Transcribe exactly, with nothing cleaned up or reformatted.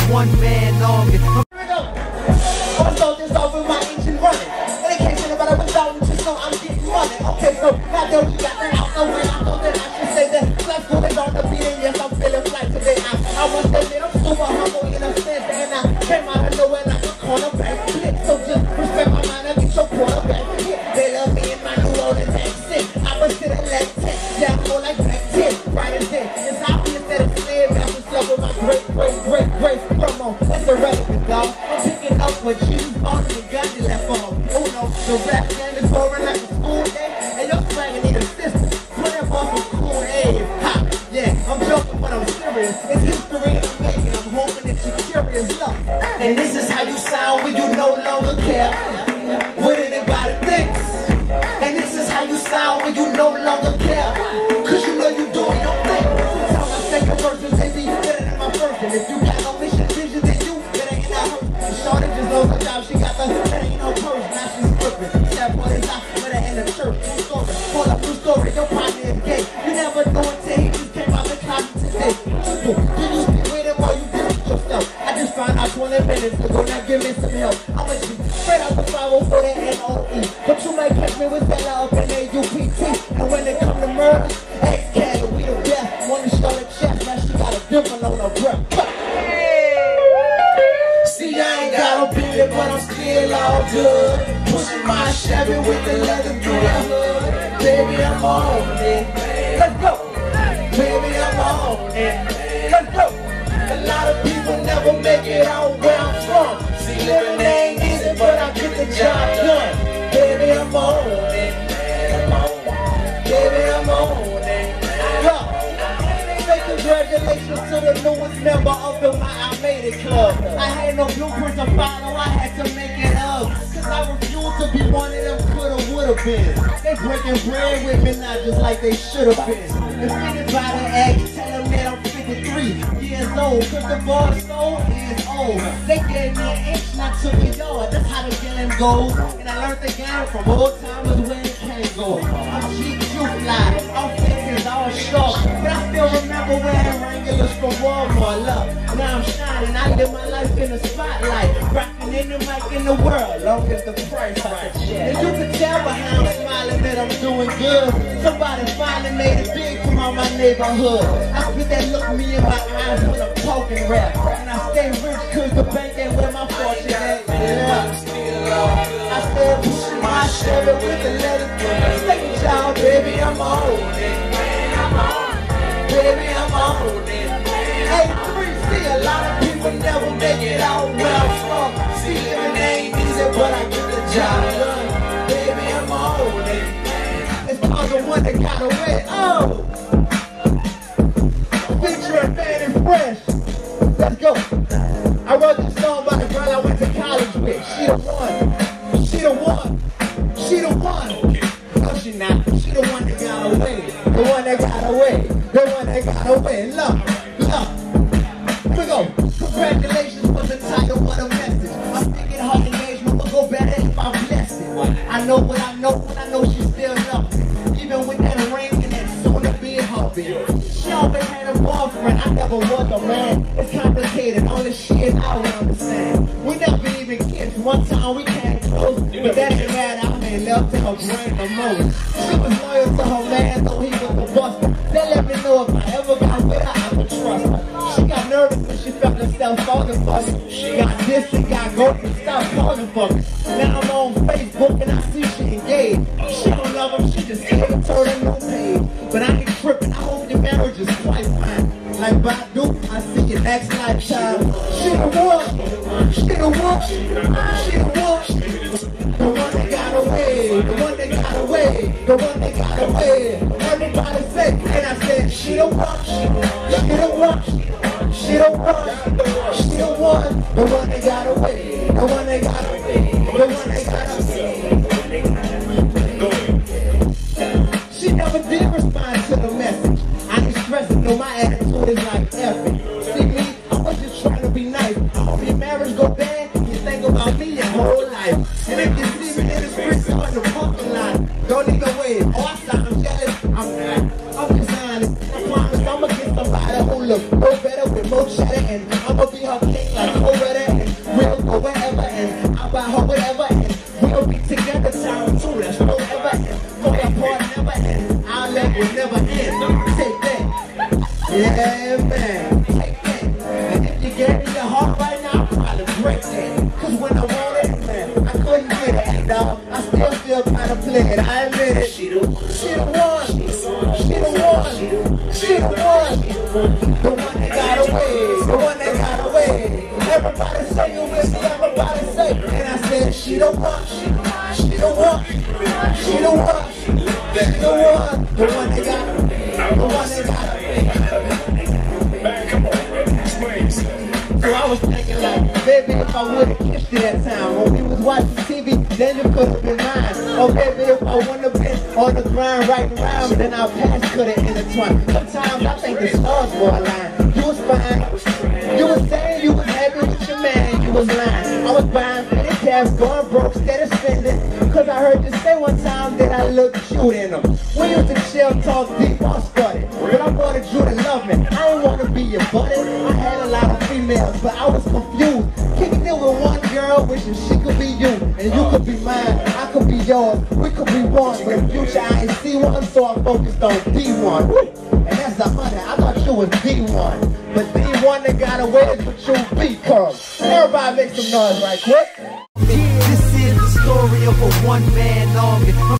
one-man army. Here we go. I'ma start this off with my engine running. And in case anybody was out, just know I'm getting money. Okay, so now that you got that out the way, I thought that I should say that life is on the beat, and yes, I'm feeling fly today. I, I must admit I'm super humble in a sense, and I came out of nowhere like a cornerback. So just respect my mind and get your quarterback. They love me in my New Orleans accent. I was sitting like ten, yeah, I'm more like back ten, right as then. It's obvious that it's slave after slept with my great, great, great, great promo. That's irrelevant, dog. I'm picking up what you on and got you left on. Oh no, the rap game is boring like a school day, and your swagger need assistance. Put that ball for cool aid. Ha, yeah, I'm joking, but I'm serious. It's history in the making. I'm hoping that you're curious. Look, and this is how you sound when you no longer care what anybody thinks. And this is how you sound when you no longer care, cause you know you doing your thing. Tell my second verses, they be better than my first. And if you got no mission, vision, then you better ain't not hurt. And Shorty just knows her job, she got the that ain't no purse. Now she's flipping. That boy is out with her in the church. True story, pull up true story, your partner is gay. You never know until he just came out the closet today. Do you stick with him or you did it yourself? I just found out twenty minutes ago, now give me some help. I'm a G, straight out the five oh four, that N O E. But you might catch me with that up in A U P T. And when it come to murder, X-Cat, we the best. Wanna show the chest, now she got a dimple on her breath. See, I ain't got a beard, but I'm still all good. Pushing my Chevy with the leather through the hood. Baby, I'm on it. Let's go. Baby, I'm on it. Let's go. A lot of people never make it out where I'm from. See, living ain't easy, but I get the job done. Baby, I'm on it. Baby, I'm on it. Yo. Say congratulations to the newest member of the My I Made It Club. I had no blueprint to follow, I had to make it up. Cause I refuse to be one of them coulda, woulda been. They breaking bread with me now just like they shoulda been. If anybody asks, tell them that I'm fifty-three years old. Cause the bar soul is old. They gave me an inch, not took a yard. That's how the game goes. And I learned the game from old timers where it can't go. I'm cheap, you fly. I'm fixing all sharp. But I still remember wearing Wranglers from Walmart. Look, now I'm shining. I live my life in the spotlight. Rocking any mic in the world, long as the price right. And you can tell by how I'm smiling that I'm doing good. Somebody finally made it big from all my neighborhood. I spit that look me in my eyes when I'm talking rap. And I stay rich cause the bank ain't where my fortune at. Yeah. I stay pushing my Chevy with the letter through. Second child, baby, I'm on it. Baby, I'm on it. A three C, a lot of people never make it out where I'm from. See, living ain't easy, but I get the job done. Baby, I'm on it. It's called the one that got away. Oh! Featuring Fanny Fresh. Let's go. I wrote this song by the girl I went to college with. She the one. She the one. She the one. No, she not. She the one that got away. The one that got away. The one that got away. Look, look. Here we go. Congratulations for the title of the message. I'm thinking her engagement will go better if I bless it. I know what I know, but I know she still loves it. Even with that ring and that soon to be hubby. She always had a boyfriend. I never was a man. It's complicated. Only shit I would understand. We never even kissed. One time we came close, but that ain't matter. I made love to her brain the most. She was loyal to her man, though he was a buster. They let me know if I ever got with her, I could trust her. She got nervous when she felt herself falling for me. She got this, she got ghosted, stop calling for me. Now I'm on Facebook and I see she engaged. She don't love him, she just hit and turn a new page. But I ain't tripping, I hope your marriage is quite fine. Like Badu, I see it next lifetime. She the one, she the one, she the one. The one that got away, the one that got away, the one that got away. Everybody say, and I said, she the one, she the one, she the one, she the one. The one that got away, the one that got away, the one that got away. She never did respond to the message. I ain't stressing, no, my attitude is like effing. See me, I was just trying to be nice. I hope your marriage go bad, you think about me your whole life. And if you see me in the streets or in the parking lot, don't even wait. Oh, I sound I'm jealous. I'm not. I'm just honest. I promise I'ma get somebody who look no better with more cheddar, and I'ma be her king like Yeah, man. Take that. And if you gave me your heart right now, I'd probably break that. Cause when I wanted it, man, I couldn't get it, dog. I still feel kind of played. I admit it. She the one. She the one. She the one. She the one. The one that got away. The one that got away. Everybody say you with me. Everybody say. And I said, she the one. She the one. She the one. She the one. The one that got away. The one that got away. So I was thinking like, baby, if I would've kissed you that time when we was watching T V, then you could've been mine. Oh baby, if I wouldn't have been on the ground right around, then our past could've intertwined. Sometimes I think the stars were aligned. You was fine. You was saying you was happy with your man. You was lying. I was buying fitted cabs, going broke, steady spending. Cause I heard you say one time that I looked cute in them. We used to chill, talk deep, I studied. But I wanted you to love me. I didn't want to be your buddy. I had a lot of females, but I was confused. Kicking it with one girl, wishing she could be you. And you could be mine, I could be yours. We could be one, but in the future I ain't see one, so I focused on D one. And that's the honey, I thought you was D one. But D one that got away with you beat curves. Everybody make some noise right quick. This is the story of a one-man army. I'm